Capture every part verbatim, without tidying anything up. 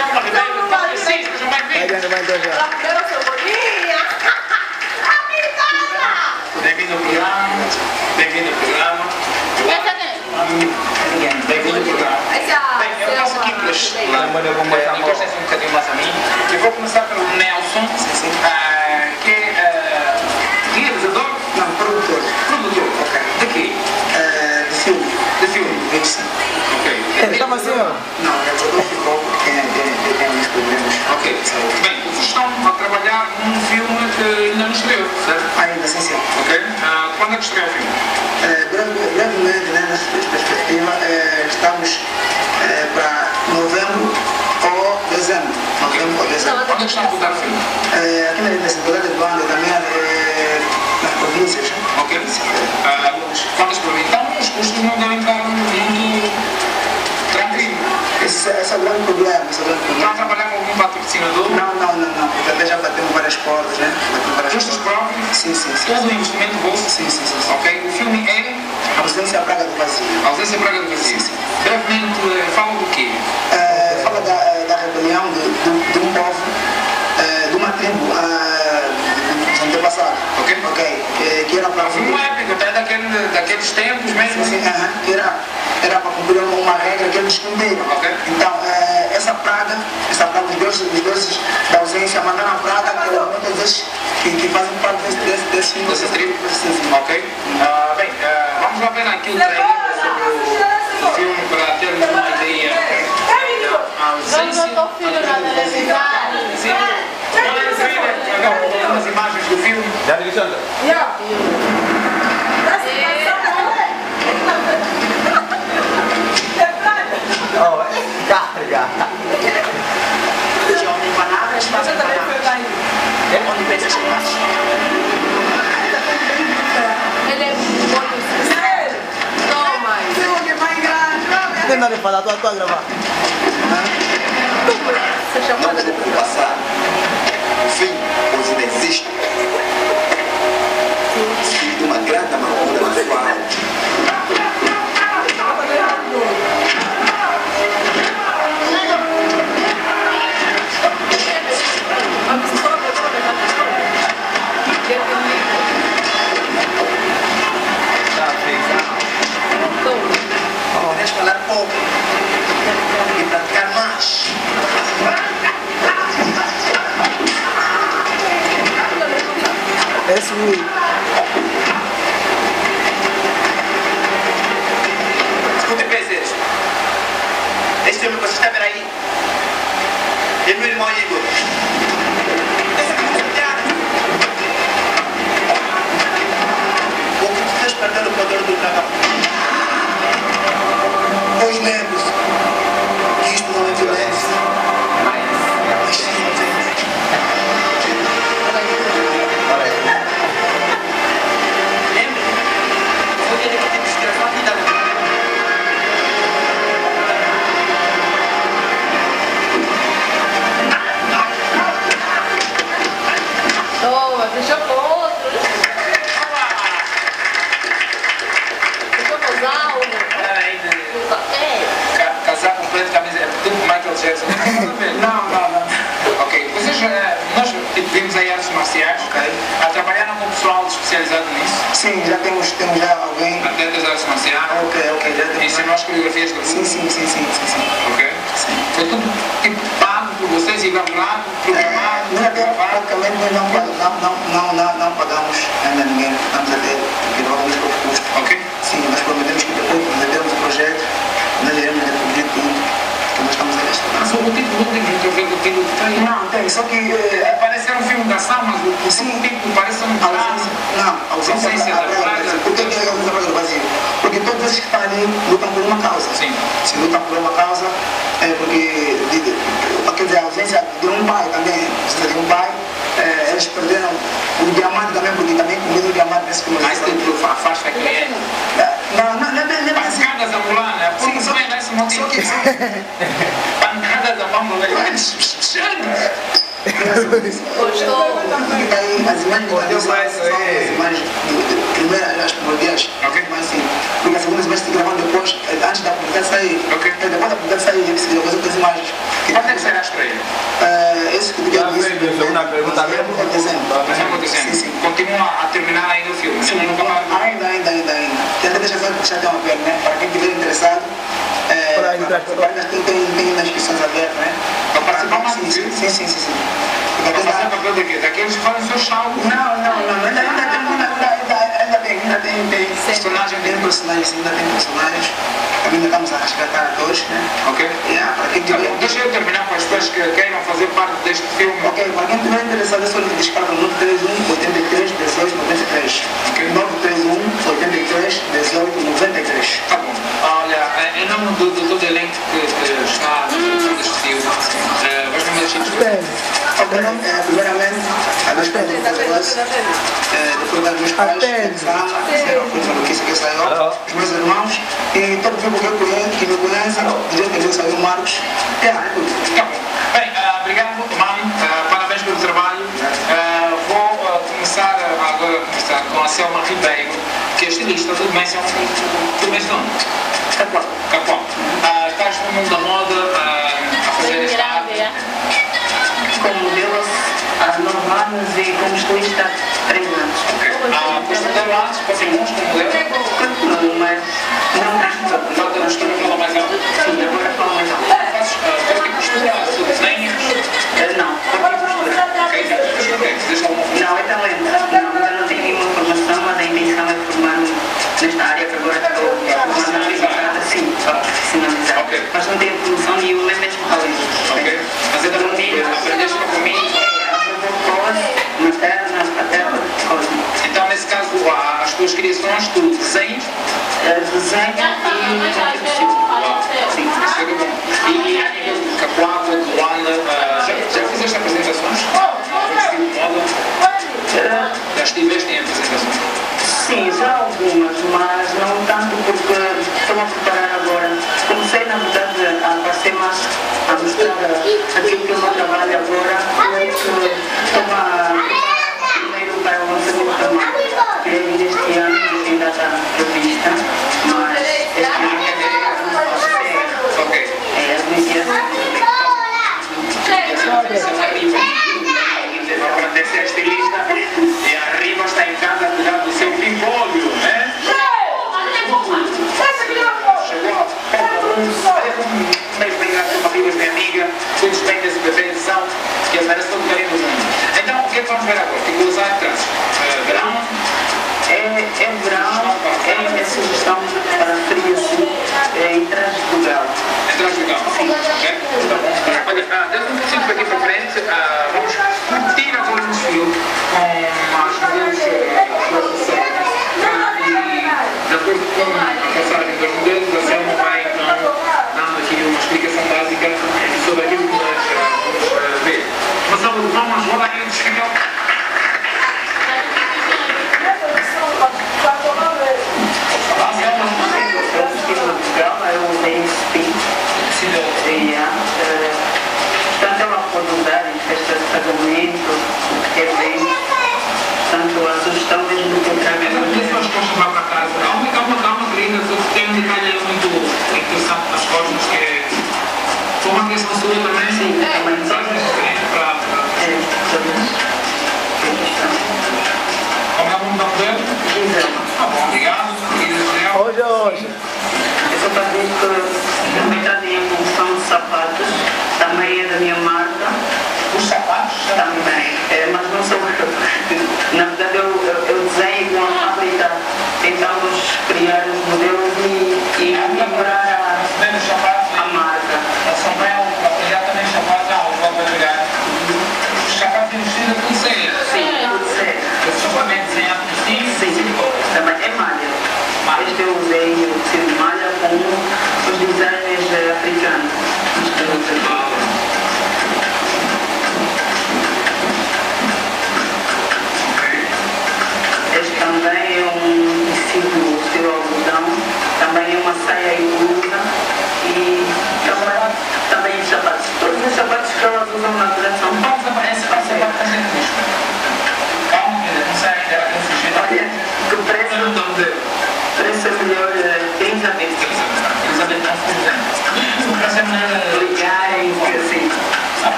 Selma Ribeiro, Francisco, sejam bem-vindos. Bem-vindo ao programa. Bem-vindo ao programa. Bem-vindo ao programa. Bem, eu passo aqui pelas. Encostem-se um bocadinho mais a mim. Eu vou começar pelo Nelson, que é realizador. Não, produtor. Produtor, ok. De quê? De filme. De filme? Sim. Ok. Estava assim, ó? Não, é produtor de pouco, tem uns problemas. Ok. Bem, vocês estão a trabalhar num filme que ainda não estreou, certo? Ainda, sim, sim. Ok. Quando é que estreia o filme? Brevemente, né, nessa perspectiva, estamos para novembro ou dezembro. Novembro ou dezembro. Onde é que estão a rodar o filme? Aqui na cidade de Luanda, também nas províncias. Ok. Quantas províncias? Então os custos não devem estar muito tranquilos. Esse, esse é o grande problema. Esse é o grande problema. Estão a trabalhar com algum patrocinador? Não, não, não, não. Até já batemos várias portas, né? Custos próprios? Sim, sim, sim. Todo o investimento vosso? Sim, sim, sim, sim. Ok. O filme é? A ausência à praga do vazio. A ausência à praga do vazio. Sim, sim. Brevemente, fala do quê? Uh, fala da, da rebelião de, de, de um povo, uh, de uma tribo uh, dos antepassados. Ok. Ok. Que, que era para. O filme é épico, até daquele, daqueles tempos mesmo. Sim, sim, uh -huh. que era, era para cumprir uma regra que eles cumpriram. Ok. Então, uh, essa praga, essa praga, os deuses, os deuses da ausência mandaram a praga que muitas vezes que, que fazem parte desse, desse, desse filme. Dessa tribo? Sim, sim. Ok. Uh, bem, uh, vamos lá ver aquilo que tem sobre o filme para termos uma ideia. A ausência. Eu não estou filho na televisão. Sim. Podem ver algumas imagens do filme. Já me Alexandra? Já. Oh, carga. De onde palavras fazem palavras. Onde pensas que fazes. Ele é muito. Toma. Tem nada para falar, estou a gravar. Você chamada de passar. O fim hoje não existe. Filho de uma grande amargura na sua alma. Podes falar pouco e praticar mais. Esse Will. Escutem, peças. Esse filme que você está vendo aí é meu irmão Igor. O que tu estás perdendo o poder do dragão? Pois lembre-se que isto não é violência, mas sim violência. Lembre, foi ele que te desgraçou a vida. Toma, deixa com outro. Deixa eu usar o. Casar completo, camisa, tipo Michael Jackson. Não, não, não. Ok, vocês, nós tipo, vimos aí artes marciais, Ok. a trabalharam com pessoal especializado nisso, Sim, já temos, temos já alguém. atletas de artes marciais, Ok, ok, já temos. ensinou as coreografias do Sim, sim, sim, sim, sim, sim. Ok? Sim. Foi tudo tipo pago por vocês, elaborado, programado, Nós até gravado. praticamente nós não, pag- não, não, não, não, não pagamos ainda ninguém, estamos até porque não vamos para o custo. Ok? Sim, nós prometemos que depois de termos o projeto, nós iremos retribuir tudo que nós estamos a gastar. Mas o título não tem muito a ver com o título que tem. Não, tem, só que eh, Parece ser um filme de ação, mas o, o Sim. título parece um a ausência, não, a ausência, Ausência da da praga. praga. Por que é a ausência da praga do vazio? Porque todos esses que estão ali lutam por uma causa. Sim. Se lutam por uma causa, é porque, de, de, quer dizer, a ausência de um pai também, a ausência de um pai, é, eles perderam o diamante também, porque também comigo o diamante desse filme. Mas título afasta a cliente. Não, não, não, não, não, assim. Pancadas ambulanas, Sim, como só vem nesse motivo? só que, só que, Pancadas ambulanas. Gostou? e daí as imagens de Deus gravação vai isso são aí. as imagens de- primeiras, as primordiais. Ok. Mas assim, porque as segundas imagens se gravam depois, eh, antes da publicidade sair. Ok. Eh, Depois da publicidade sair, se gravou outras imagens que E quando é que será a estreia? Uh, isso que eu disse. Uma pergunta mesmo. É dezembro. Dezembro, dezembro. Sim, sim. Continua a terminar ainda o filme? Sim, Não acaba- ainda, ainda, ainda, ainda. Tenta deixar só deixar até uma perna, né? Para quem estiver interessado. É, Para entrar. ainda tem, tem, tem nas inscrições abertas, né? Para participar mais do Sim, filme? sim, sim, sim, sim. Para Porque fazer ainda- papel de quê? Daqueles que fazem o seu chau. Não, não, não, ainda, ainda, tem, ainda, ainda, ainda tem, ainda tem, tem Personagem tem dele. personagens, ainda tem personagens. Também ainda estamos a resgatar atores, né? Ok? Yeah, para quem Tá tiver, bom, deixa eu terminar com as pessoas que queiram fazer parte deste filme. ok, para quem tiver interessado, é só descarga nove três um, oito três, dezoito, noventa e três. Ok. nove três um, oito três, dezoito, noventa e três. Tá bom. Olha, em nome do, do todo o elenco que, que está na produção deste filme, eh, vais-me deixar Apenas. Ok, é, primeiramente, a dois pais do Fazedores, depois das meus pais, Até. que ama, fizeram a maluquice que saiu, os meus irmãos, e todo mundo que eu conheço, que me conhece, dizer que eu saiu o Marcos, é, é tudo. Tá bom. Bem, ah, obrigado, mãe. Ah, parabéns pelo trabalho. Ah, vou ah, começar ah, agora a conversar com a Selma Ribeiro, que é estilista. Tudo bem, Selma? Tudo bem, Selma? Capô. Capó. Ah, estás no mundo da moda ah, a fazer esta arte. Como modelo há nove anos e como estilista há três anos. Ok. Ah, foste modelo antes, continuas como modelo? Continuo, mas não gosto. Falta a costura, fala mais alto. Sim, agora falo mais alto. Fazes ah, corte e costura, tu desenhas? Eh, Não, porque costura. Ok, ok. Fizeste alguma coisa? Não, é talento. Não, ainda não tenho nenhuma formação, mas a intenção é formar-me nesta área que agora estou formando sim, para profissionalizar. Ok. Mas não tenho formação nenhuma, é mesmo talento. Ok. Mas ainda não tinha, aprendeste com a mim? Materna, paterna, cósmica. Então, nesse caso, ah, as tuas criações, tu desenhas? Desenho e contribuição. Sim, isso é bom. E a nível de Capoava, de Luanda, ah, já, já fizeste apresentações? No estilo de moda? Já estiveste em apresentações? Sim, já algumas, mas não tanto porque estou a preparar agora. Comecei, na verdade, a aparecer mais, a mostrar aquilo que eu não trabalho agora, porque estou a primeiro para o lançamento da marca, que é este ano, que ainda está prevista, mas este ano não posso ser. Ok. É a mediação. Para ter ser estilista e arriba está em casa a cuidar do seu pimpolho, né? Chegou a pouco, um beijo bem grande para amigos minha amiga, cuides bem desse bebê de sal, que ele merece todo o carinho do mundo. Então, o que é que vamos ver agora? Fico a usar atrás. Verão? É, é verão, é, é sugestão para frio assim, é em trás do galo. Atrás do galo. Ok? Então, olha, ah, dá um pouquinho para aqui para frente, ah, vamos curtir agora no filme com as modelos necessárias. E, de acordo com a passagem dos modelos, a Selma vai então dando aqui uma explicação básica sobre aquilo que nós ah, vamos ah, ver. Uma salva de palmas, roda aí o descanso. Olá, Selma. Eu estilo de galo, eu usei spin. E, uh, portanto, ela pode usar em festas de casamento, eventos. Portanto, a sugestão mesmo que eu trago Essa pessoa que vão chamar para casa, há uma, há uma calma linda, tem um detalhe muito interessante nas costas, que é foi uma questão sua também, Sim, também. mensagens diferentes para... é, todas. Como é o nome da mulher? Gisela. Tá bom, obrigado. Gisela. Hoje, hoje. Eu só para dizer que a metade em função de sapatos também é da minha marca. Os sapatos? Também, é, mas não sou eu. Na verdade, eu, eu, eu desenho com a fábrica. Tentamos criar os modelos e, e melhorar Bem, os sapatos, a, a marca. a São Bel, a pegar também sapatos, ah, os vão pegar. Os sapatos investidos com ceia. Sim, tudo certo. Esses são também desenhados por ti? Sim, também é malha. Este eu usei o tecido de malha com os designers eh, africanos.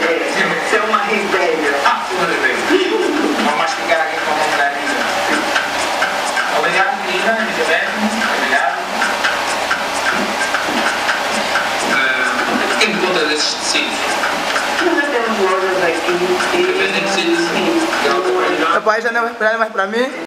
Você é uma rebelde. Ah, uma rebelde. Vou mastigar aqui com a mão da Lisa. Obrigado, menina, Elizabeth. Obrigado. Uh, o que encontra desses tecidos? Nós temos lojas aqui. Dependem de tecidos de alta qualidade. Meu pai já não vai esperar mais pra mim.